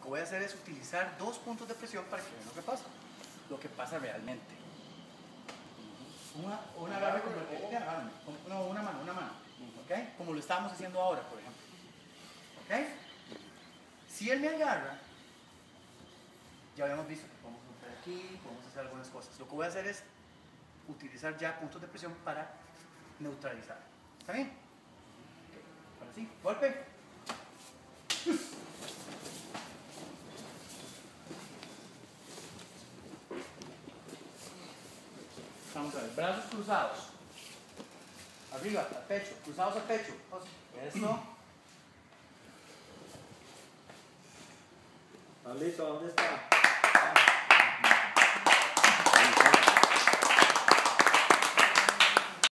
voy a hacer es utilizar 2 puntos de presión para que vean lo que pasa realmente. Una agarre como una mano, ¿ok? Como lo estábamos haciendo ahora, por ejemplo. ¿Ok? Si él me agarra, ya habíamos visto que podemos romper aquí, podemos hacer algunas cosas. Lo que voy a hacer es utilizar ya puntos de presión para neutralizar. ¿Está bien? Okay. Ahora sí, golpe. Vamos a ver, brazos cruzados. Arriba, al pecho, cruzados al pecho. Eso. Pablito, ¿dónde está?